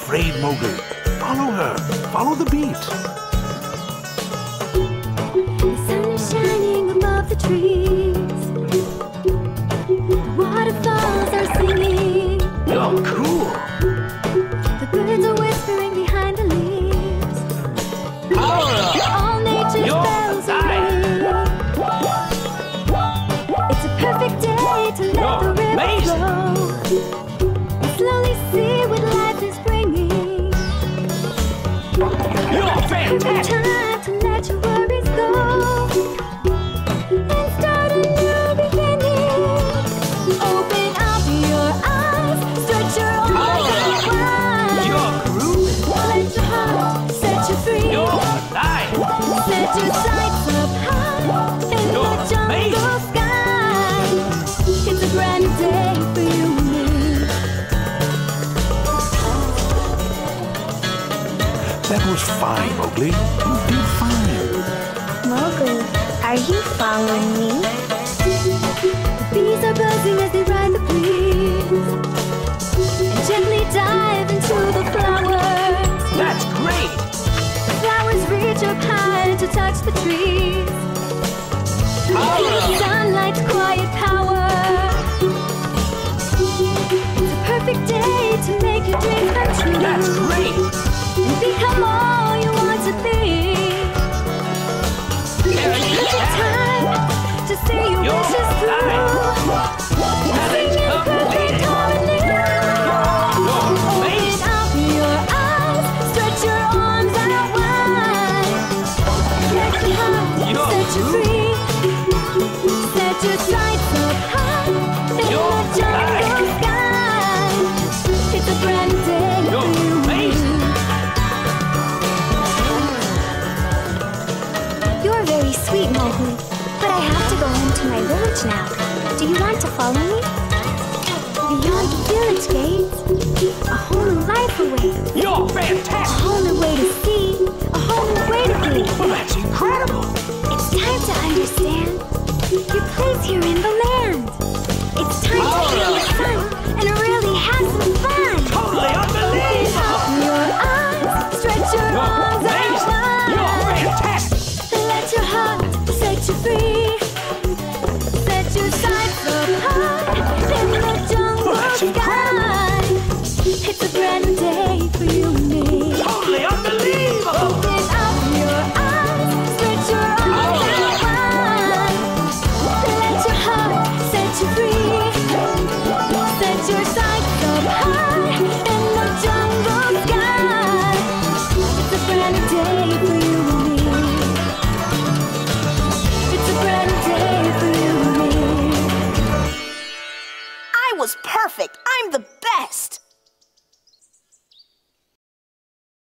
afraid, Mowgli. Follow her. Follow the beat. The sun is shining above the trees. The waterfalls are singing. You're cool. The birds are whispering behind the leaves. Power up. All nature's You're bells are alive. ringing. It's a perfect day to let You're the river amazing. flow. And slowly see what life is bringing. You're Perfect fantastic. time to let your worries go and start a new beginning. Open up your eyes, stretch your arms out wide. You're groovy. Let your heart set you free. You're alive. Set your sights up high in the You're jungle amazing. sky. It's a brand new day for you and me. That was fine, Mowgli. You did fine. Mowgli, are you following me? The bees are buzzing as they ride the breeze and gently dive into the flowers. That's great. The flowers reach up high to touch the trees. Feel the sunlight's quiet power. It's a perfect day to make your dreams come true. That's great. And become all you want to be. Take your time to see your You're wishes through. Sing in perfect harmony. Open up your eyes, stretch your arms out wide. Let your heart set you free. Set your sights up high in the jungle sky. It's a brand new day for You're you and me. amazing. You're very sweet, Mowgli, but I have to go home to my village now. Do you want to follow me? Beyond the village gates, a whole new life awaits. You're A fantastic. whole new way to see, a whole new way to be. Well, that's incredible. It's time to understand your place here in the land. It's time to feel the sun and really have some fun. Totally unbelievable. Open your eyes, stretch your You're arms out amazing. You're wide. fantastic. Let your heart set you free. Set your sights up high in the jungle That's sky. It's a brand new day for you and me. Totally unbelievable. Open up your eyes, stretch your arms out wide. Let your heart set you free. Set your sights up high in the jungle sky. It's a brand new day for you and me. It's a brand new day for you and me. I was perfect. I'm the best.